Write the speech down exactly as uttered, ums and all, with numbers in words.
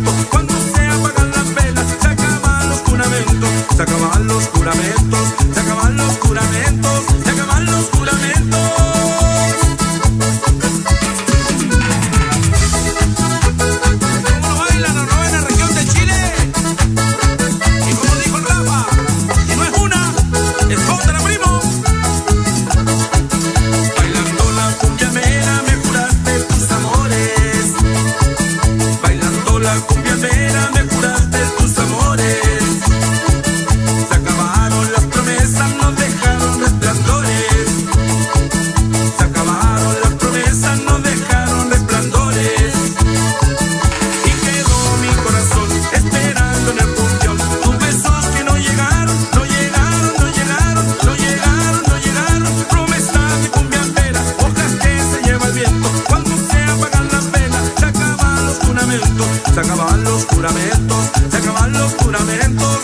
viento. Cuando se apagan las velas, se acaban los juramentos, se acaban los juramentos, se acaban los juramentos, se acaban los juramentos. La cumbiambera me juraste tus amores, se acabaron las promesas, nos dejaron resplandores, se acabaron las promesas, nos dejaron resplandores, y quedó mi corazón esperando en el puntión tus besos que no llegaron, no llegaron, no llegaron, no llegaron, no llegaron. Promesas de cumbiambera, hojas que se lleva el viento. Cuando se apagan las velas, se acaban los juramentos, se acaban los juramentos, se acaban los juramentos.